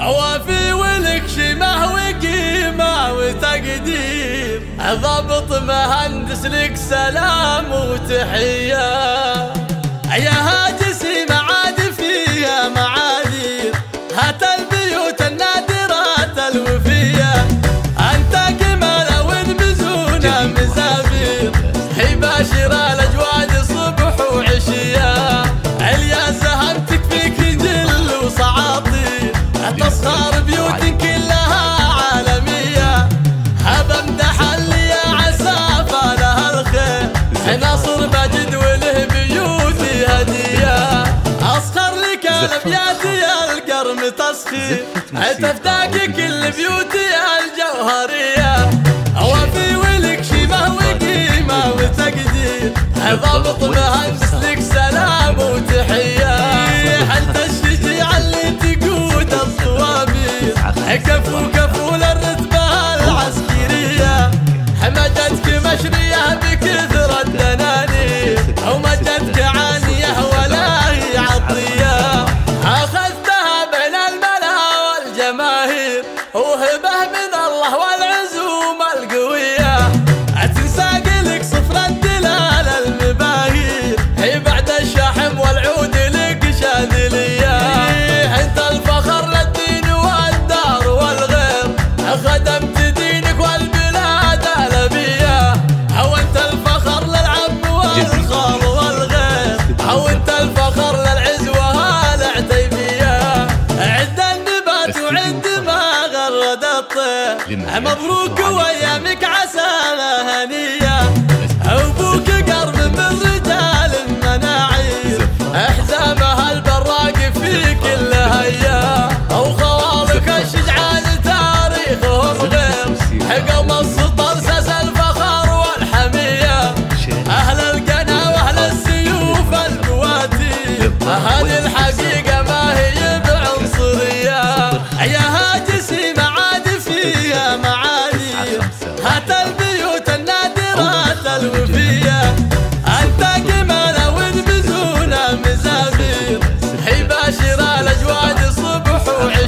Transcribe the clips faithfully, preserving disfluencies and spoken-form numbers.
وافي ولك شمه وقيمة وتقدير، ضابط مهندس لك سلام وتحية. يا هاجسي معاد فيها معاذير، هات البيوت النادرة الوفية. أنت قمر ونبزونا مزابير، حي باشر الأجواد صبح وعشية. عليا سهمتك فيك جل وصعاطير، تصغر بيوت كلها عالمية. هب امدح اللي يا عسافة لها الخير، ناصر ماجد وله بيوتي هدية. أصخر لك الأبيات يا القرم تسخير، تفداك كل بيوتي الجوهرية. وفي ولك شمه وقيمة وتقدير، ضابط مهندس لك سلام وتحية. حلت الشجيع اللي تقود الصوابير، كفو كفو للرتبة العسكرية. مجدك مشرية بكثرة دنانير، ومجدك عانية ولا هي عطية. أخذتها بين الملا والجماهير، وهبة من الله والعزومة القوية. تنساق لك صفر الدلال المباهير، هي بعد الشحم والعود لك شاذلية. انت الفخر للدين والدار والغير، خدمت دينك والبلاد الأبية. أو انت الفخر للعم والخال والغير، أو انت الفخر للعزوة العتيبية. عد النبات وعد ما غرد الطير، مبروك وايامك عساها هنية. ابوك قرب من رجال المناعير، احزامها البراق في كل هيا. او خوالك الشجعان تاريخهم غير، قوم السطر ساس الفخر والحمية. اهل القنا واهل السيوف القواتي، هذه الحقيقة ما هي بعنصرية. يا هاجسي معاد فيها معاذير، هات البيوت النادرة الوفية. أنت قمر ونبزونا مزابير، حي باشر الأجواد صبح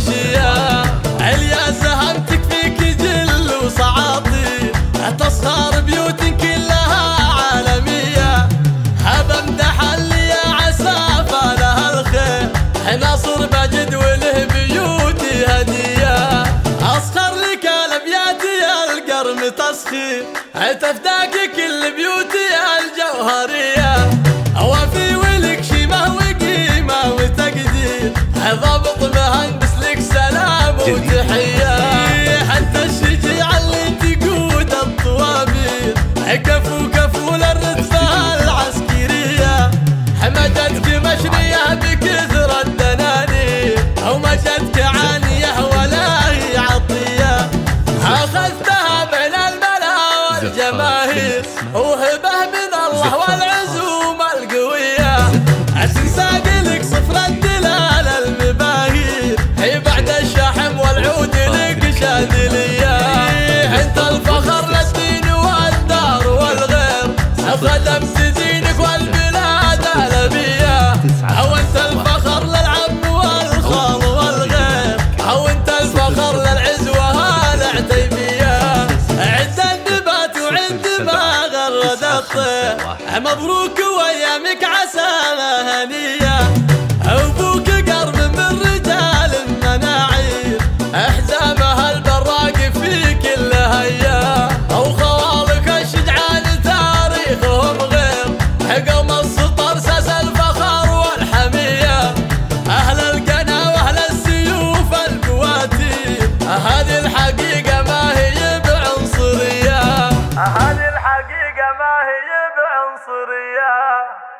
وعشية. عليا سهمتك فيك جل وصعاطير، تصغر بيوت كلها عالمية. هب امدح اللي يا عسافة لها الخير، ناصر ماجد وله بيوتي هدية. أصخر لك الأبيات يا القرم تسخير، تفداك كل بيوتي الجوهرية. وفي ولك شمه وقيمة وتقدير، ضابط مهندس لك سلام وتحية. حتى الشجيع اللي تقود الطوابير، كفو كفو للرتبة العسكرية. مجدك مشرية بكثرة دنانير، ومجدك عانية ولا هي عطية. أخذتها بين الملا والجماهير، وهبة من الله والعزومة القوية. تنساق لك صفر الدلال المباهير، هي بعد الشحم والعود لك شاذلية. انت الفخر للدين والدار والغير، خدمت دينك والبلاد الأبية. أو انت الفخر للعم والخال والغير، أو انت الفخر للعزوة العتيبية. عد النبات وعد ما غرد الطير، مبروك وايامك عساها هنية. ابوك قرب من رجال المناعير، احزامها البراق في كل هيا. او خوالك الشجعان تاريخهم غير، قوم السطر ساس الفخر والحمية. اهل القنا واهل السيوف القواتي، هذه الحقيقة ما هي بعنصرية. هذه الحقيقة ما هي بعنصرية.